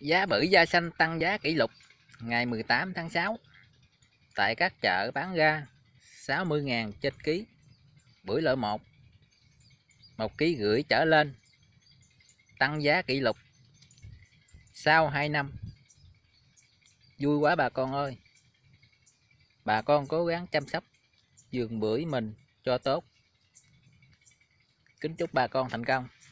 Giá bưởi da xanh tăng giá kỷ lục ngày 18 tháng 6 tại các chợ bán ra 60.000 trên ký. Bưởi loại 1 ký rưỡi trở lên, tăng giá kỷ lục sau 2 năm. Vui quá bà con ơi. Bà con cố gắng chăm sóc vườn bưởi mình cho tốt. Kính chúc bà con thành công.